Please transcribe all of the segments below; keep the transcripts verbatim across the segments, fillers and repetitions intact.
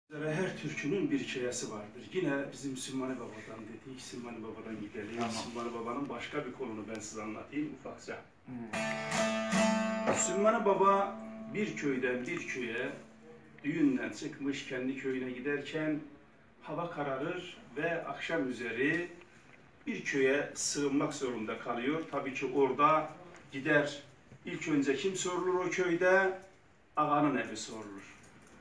Her türkünün bir hikayesi vardır. Yine bizim Sümmani Baba'dan dedik, Sümmani Baba'dan gidelim. Tamam. Sümmani Baba'nın başka bir kolunu ben size anlatayım ufakça. Hmm. Sümmani Baba bir köyden bir köye düğünden çıkmış, kendi köyüne giderken hava kararır ve akşam üzeri bir köye sığınmak zorunda kalıyor. Tabii ki orada gider, ilk önce kim sorulur o köyde? Ağanın evi sorulur.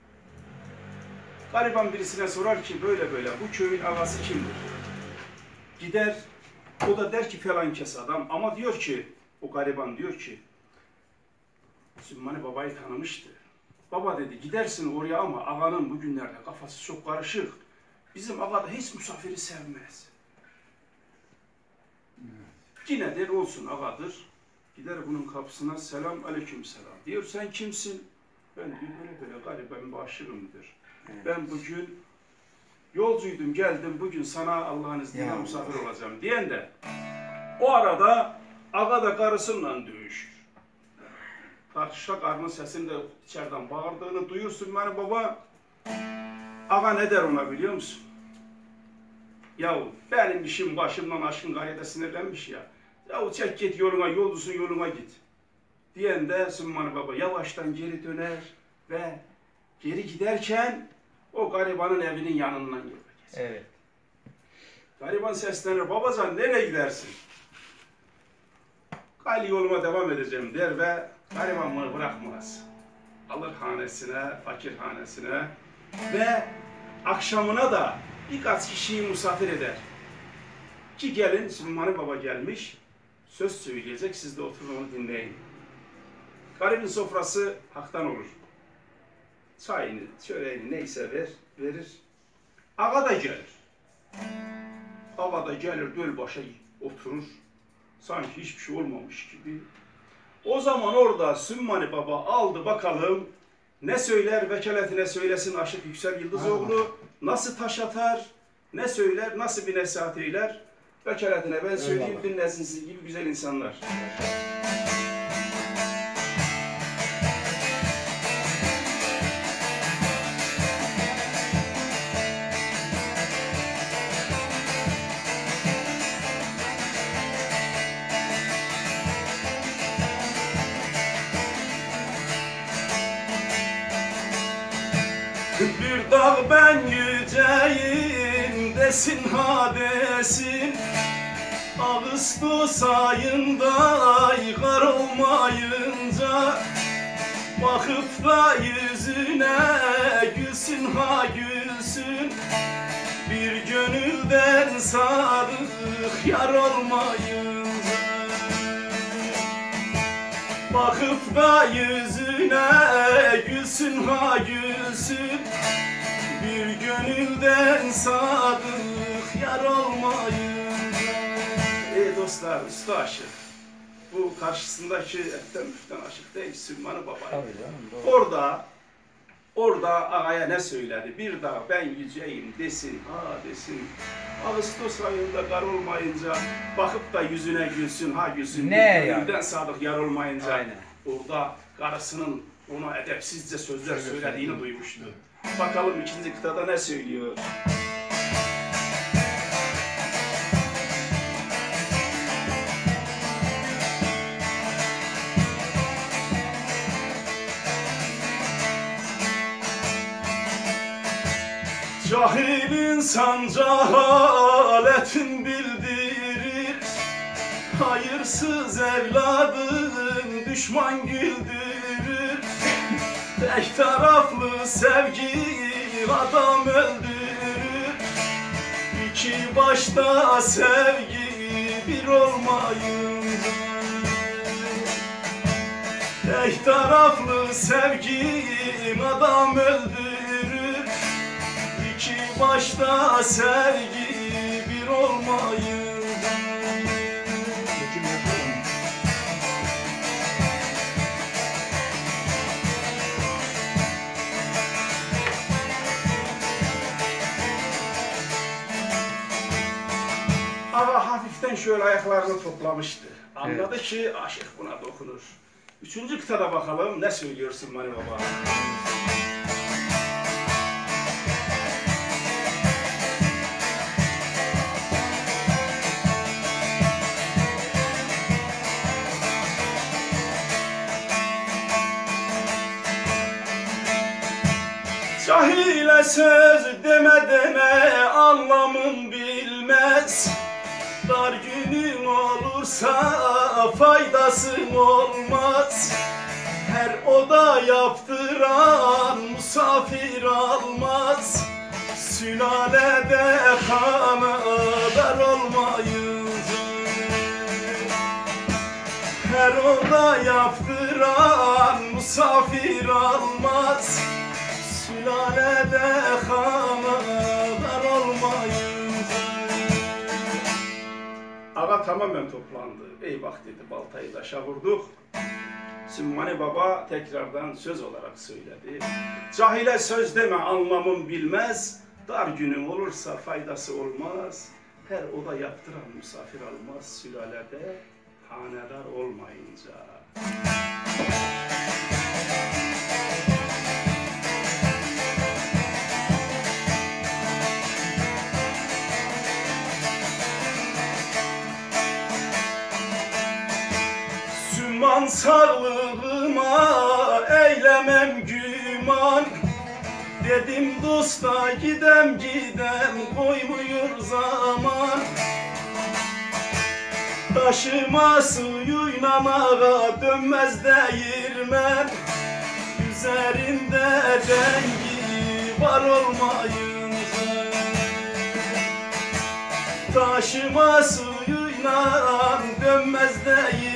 Gariban birisine sorar ki böyle böyle bu köyün ağası kimdir? Gider, o da der ki falan kes adam ama diyor ki, o gariban diyor ki Sümmani Baba'yı tanımıştı. Baba dedi gidersin oraya ama ağanın bugünlerde kafası çok karışık. Bizim ağa da hiç misafiri sevmez. Evet. Yine der olsun ağadır. Gider bunun kapısına selam aleyküm selam. Diyor sen kimsin? Ben diyor böyle böyle gariban başırımdır. Evet. Ben bugün yolcuydum, geldim bugün sana Allah'ın izniyle misafir olacağım diyen de o arada ağa da karısıyla dövüşür. Karşıda karnın sesini de içeriden bağırdığını duyursun beni baba. Ağa ne der ona biliyor musun? Yahu benim işim başımdan aşkın gayede sinirlenmiş ya. Yahu çek git yoluna, yolcusun yoluna git. Diyen de Sümmani Baba yavaştan geri döner ve geri giderken o garibanın evinin yanından yolda geçer. Evet. Gariban seslenir, babacan nereye gidersin? Gayri yoluma devam edeceğim der ve gariban bunu bırakmaz. Alır hanesine, fakir hanesine ve akşamına da birkaç kişiyi misafir eder. Ki gelin, Sümmani Baba gelmiş, söz söyleyecek, siz de oturun onu dinleyin. Garibin sofrası haktan olur. Çayını, çöreğini neyse ver, verir. Ağa da gelir. Ağa da gelir, döl başa oturur. Sanki hiçbir şey olmamış gibi. O zaman orada Sümmani Baba aldı bakalım ne söyler, vekaletine söylesin Aşık Yüksel Yıldızoğlu, nasıl taş atar, ne söyler, nasıl bir nasihat eyler, vekaletine ben söyleyeyim, dinlesin siz gibi güzel insanlar. Bir dağ ben yüceyim desin ha desin, Ağustos ayında kar olmayınca, bakıp da yüzüne gülsün ha gülsün, bir gönülden sadık yar olmayınca. Bakıp da yüzüne gülsün ha gülsün, bir gönülden sadık yar olmayınca. Ey dostlar, usta aşık. Bu karşısındaki eften müften aşık değil, Sümmani Baba. Orada, orada ağaya ne söyledi? Bir dağ ben yüceyim desin, ha desin. Ağustos ayında kar olmayınca, bakıp da yüzüne gülsün, ha gülsün. Ne bir gönülden sadık yar olmayınca. Aynen. Orada karısının ona edepsizce sözler söylediğini duymuştu. Bakalım ikinci kıtada ne söylüyor? Cahil insan cehaletin bildirir, hayırsız evladın düşman güldürür. Tek taraflı sevgi adam öldürür, İki başta sevgi bir olmayınca. Tek taraflı sevgi adam öldürür, İki başta sevgi bir olmayınca. Ağa hafiften şöyle ayaklarını toplamıştı. Anladı evet. Ki aşık buna dokunur. Üçüncü kıtada bakalım ne söylüyor Sümmani Baba? Cahile söz deme deme anlamın bilmez. Dar günün olursa faydasın olmaz. Her oda yaptıran misafir almaz. Sülalede kanı dar olmayınca. Her oda yaptıran misafir almaz. Sülalede kanadar olmayınca. Ağa tamamen toplandı. Eyvah dedi, baltayı taşa vurduk. Sümmani Baba tekrardan söz olarak söyledi. Cahile söz deme anlamın bilmez. Dar günün olursa faydası olmaz. Her oda yaptıran misafir almaz. Sülalede hanedar olmayınca. Sümman sağlığıma eylemem güman. Dedim dosta gidem gidem koymuyor zaman. Taşıma suyuyla ağa dönmez değirmen. Üzerinde dengi var olmayınca. Taşıma suyuyla dönmez değirmen.